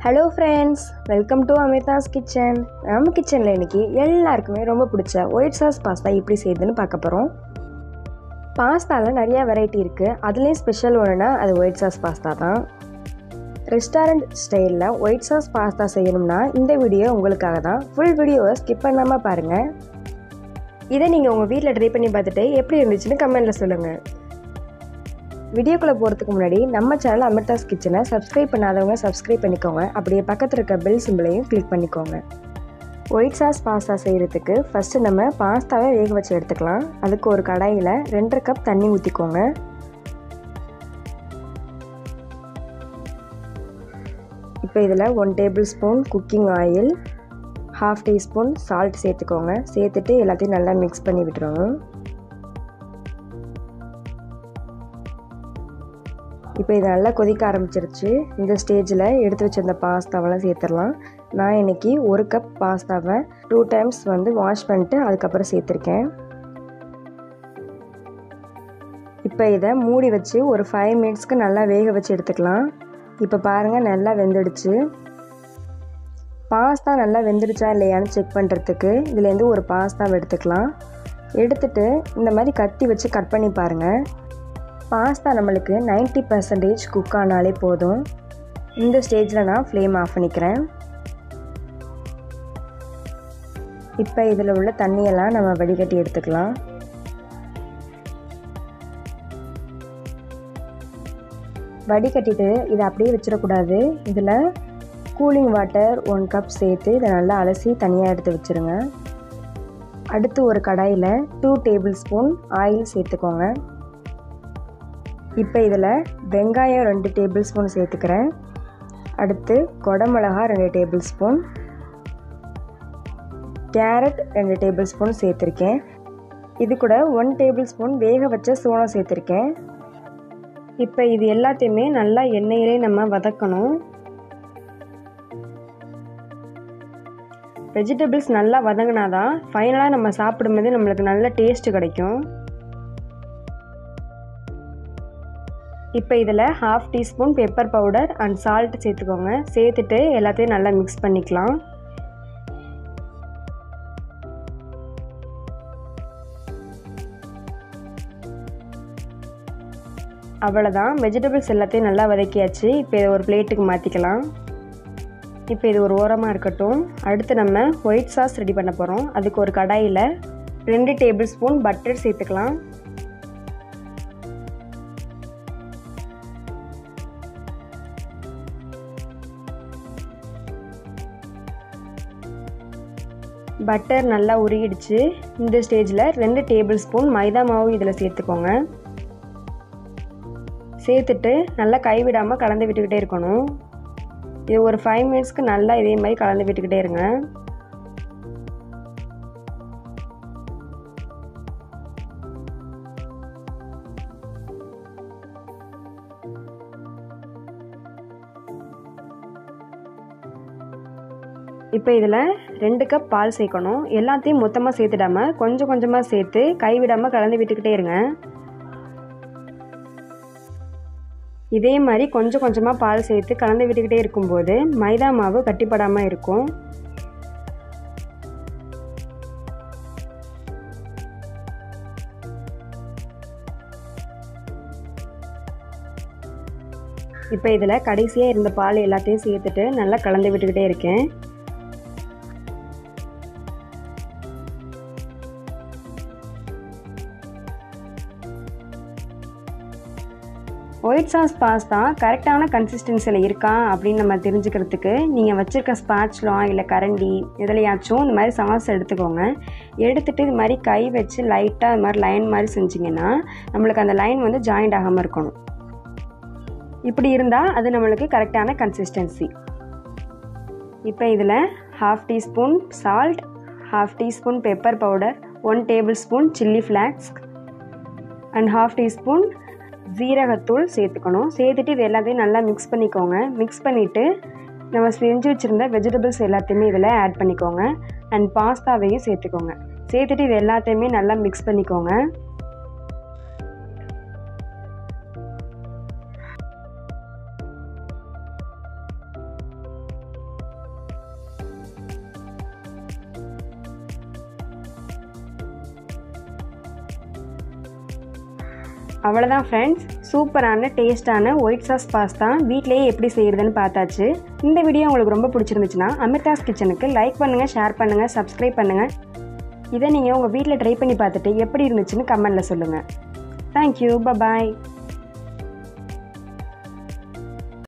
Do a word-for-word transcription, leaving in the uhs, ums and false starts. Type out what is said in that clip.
Hello friends, welcome to Amita's kitchen. நம்ம கிச்சன்ல இன்னைக்கு எல்லாருக்குமே ரொம்ப பிடிச்ச ஒயிட் சாஸ் பாஸ்தா எப்படி செய்யுதுன்னு பார்க்க போறோம். பாஸ்தால நிறைய வெரைட்டி இருக்கு. அதுலயே ஸ்பெஷல் ஒண்ணுனா அது ஒயிட் சாஸ் பாஸ்தா தான். ரெஸ்டாரண்ட் ஸ்டைல்ல ஒயிட் சாஸ் பாஸ்தா செய்யணும்னா இந்த வீடியோ உங்களுக்காக தான். ஃபுல் வீடியோவை ஸ்கிப் பண்ணாம பாருங்க. இதை நீங்க உங்க வீட்ல ட்ரை பண்ணி பார்த்துட்டு எப்படி இருந்துச்சுன்னு கமெண்ட்ல சொல்லுங்க. வீடியோக்குள்ள போறதுக்கு முன்னாடி நம்ம சேனல் அமிர்தாஸ் கிச்சனை சப்ஸ்கிரைப் பண்ணாதவங்க சப்ஸ்கிரைப் பண்ணிக்கோங்க. அப்படியே பக்கத்துல இருக்க பெல் சிம்பிளையும் கிளிக் பண்ணிக்கோங்க. ஒயிட் சாஸ் பாஸ்தா செய்யறதுக்கு ஃபர்ஸ்ட் நம்ம பாஸ்தாவை வேக வச்சு எடுத்துக்கலாம். அதுக்கு ஒரு கடாயில ரெண்டரை கப் தண்ணி ஊற்றிக்கோங்க. இப்போ இதில் one tablespoon cooking oil, half teaspoon salt சேர்த்துக்கோங்க. சேர்த்துட்டு எல்லாத்தையும் நல்லா மிக்ஸ் பண்ணி விட்டுருவோம். இப்போ இது நல்லா கொதிக்க ஆரம்பிச்சிருச்சு. இந்த ஸ்டேஜில் எடுத்து வச்சிருந்த பாஸ்தாவெல்லாம் சேர்த்துடலாம். நான் இன்றைக்கி ஒரு கப் பாஸ்தாவை டூ டைம்ஸ் வந்து வாஷ் பண்ணிட்டு அதுக்கப்புறம் சேர்த்துருக்கேன். இப்போ இதை மூடி வச்சு ஒரு ஃபைவ் மினிட்ஸ்க்கு நல்லா வேக வச்சு எடுத்துக்கலாம். இப்போ பாருங்கள் நல்லா வெந்துடுச்சு. பாஸ்தா நல்லா வெந்துடுச்சா இல்லையான்னு செக் பண்ணுறதுக்கு இதுலேருந்து ஒரு பாஸ்தாவை எடுத்துக்கலாம். எடுத்துட்டு இந்த மாதிரி கத்தி வச்சு கட் பண்ணி பாருங்கள். பாஸ்தா நம்மளுக்கு நைன்ட்டி பர்சன்டேஜ் குக் ஆனாலே போதும். இந்த ஸ்டேஜில் நான் ஃப்ளேம் ஆஃப் பண்ணிக்கிறேன். இப்போ இதில் உள்ள தண்ணியெல்லாம் நம்ம வடிகட்டி எடுத்துக்கலாம். வடிகட்டிட்டு இதை அப்படியே வச்சிடக்கூடாது. இதில் கூலிங் வாட்டர் ஒன் கப் சேர்த்து இதை நல்லா அலசி தனியாக எடுத்து வச்சுருங்க. அடுத்து ஒரு கடாயில் டூ டேபிள் ஸ்பூன் ஆயில் சேர்த்துக்கோங்க. இப்போ இதில் வெங்காயம் ரெண்டு டேபிள் ஸ்பூன் சேர்த்துக்கிறேன். அடுத்து குடமிளகா ரெண்டு டேபிள் ஸ்பூன், கேரட் ரெண்டு டேபிள் ஸ்பூன் சேர்த்துருக்கேன். இது கூட ஒன் டேபிள் ஸ்பூன் வேக வச்ச சோளம் சேர்த்துருக்கேன். இப்போ இது எல்லாத்தையுமே நல்லா எண்ணெயிலே நம்ம வதக்கணும். வெஜிடபிள்ஸ் நல்லா வதங்கினாதான் ஃபைனலாக நம்ம சாப்பிடும்போது நம்மளுக்கு நல்ல டேஸ்ட்டு கிடைக்கும். இப்போ இதில் half teaspoon pepper powder and salt சேர்த்துக்கோங்க. சேர்த்துட்டு எல்லாத்தையும் நல்லா மிக்ஸ் பண்ணிக்கலாம். அவ்வளோதான், வெஜிடபிள்ஸ் எல்லாத்தையும் நல்லா வதக்கியாச்சு. இப்போ இதை ஒரு பிளேட்டுக்கு மாற்றிக்கலாம். இப்போ இது ஒரு ஓரமாக இருக்கட்டும். அடுத்து நம்ம ஒயிட் சாஸ் ரெடி பண்ண போகிறோம். அதுக்கு ஒரு கடாயில் ரெண்டு டேபிள் ஸ்பூன் பட்டர் சேர்த்துக்கலாம். பட்டர் நல்லா உருகிடுச்சு. இந்த ஸ்டேஜில் ரெண்டு டேபிள் ஸ்பூன் மைதா மாவு இதில் சேர்த்துக்கோங்க. சேர்த்துட்டு நல்லா கைவிடாமல் கலந்து விட்டுக்கிட்டே இருக்கணும். இது ஒரு ஃபைவ் மினிட்ஸ்க்கு நல்லா இதே மாதிரி கலந்து விட்டுக்கிட்டே இருங்க. இப்போ இதில் ரெண்டு கப் பால் சேர்க்கணும். எல்லாத்தையும் மொத்தமாக சேர்த்துடாமல் கொஞ்சம் கொஞ்சமாக சேர்த்து கைவிடாமல் கலந்து விட்டுக்கிட்டே இருங்க. இதே மாதிரி கொஞ்சம் கொஞ்சமாக பால் சேர்த்து கலந்து விட்டுக்கிட்டே இருக்கும்போது மைதா மாவு கட்டிப்படாமல் இருக்கும். இப்போ இதில் கடைசியாக இருந்த பால் எல்லாத்தையும் சேர்த்துட்டு நல்லா கலந்து விட்டுக்கிட்டே இருக்கேன். ஒயிட் சாஸ் பாஸ்தா கரெக்டான கன்சிஸ்டன்சியில் இருக்கா அப்படின்னு நம்ம தெரிஞ்சுக்கிறதுக்கு நீங்கள் வச்சுருக்க ஸ்பாட்ச்லா இல்லை கரண்டி எதுலையாச்சும் இந்த மாதிரி சாஸ் எடுத்துக்கோங்க. எடுத்துகிட்டு இது மாதிரி கை வச்சு லைட்டாக இது மாதிரி லைன் மாதிரி செஞ்சிங்கன்னா நம்மளுக்கு அந்த லைன் வந்து ஜாயிண்ட் ஆகாமல் இருக்கணும். இப்படி இருந்தால் அது நம்மளுக்கு கரெக்டான கன்சிஸ்டன்சி. இப்போ இதில் half teaspoon salt, half teaspoon pepper powder, one tablespoon chilli flakes and half teaspoon ஜீரகத்தூள் சேர்த்துக்கணும். சேர்த்துட்டு இது எல்லாத்தையும் நல்லா மிக்ஸ் பண்ணிக்கோங்க. மிக்ஸ் பண்ணிவிட்டு நம்ம செஞ்சு வச்சுருந்த வெஜிடபிள்ஸ் எல்லாத்தையுமே இதில் ஆட் பண்ணிக்கோங்க. அண்ட் பாஸ்தாவையும் சேர்த்துக்கோங்க. சேர்த்துட்டு இது எல்லாத்தையுமே நல்லா மிக்ஸ் பண்ணிக்கோங்க. அவ்வளோதான் ஃப்ரெண்ட்ஸ், சூப்பரான டேஸ்ட்டான ஒயிட் சாஸ் பாஸ்தா வீட்டிலேயே எப்படி செய்கிறதுன்னு பார்த்தாச்சு. இந்த வீடியோ உங்களுக்கு ரொம்ப பிடிச்சிருந்துச்சுன்னா அமிர்தாஸ் கிச்சனுக்கு லைக் பண்ணுங்கள், ஷேர் பண்ணுங்கள், சப்ஸ்கிரைப் பண்ணுங்கள். இதை நீங்கள் உங்கள் வீட்டில் ட்ரை பண்ணி பார்த்துட்டு எப்படி இருந்துச்சுன்னு கமெண்ட்டில் சொல்லுங்கள். தேங்க்யூ, பாய்.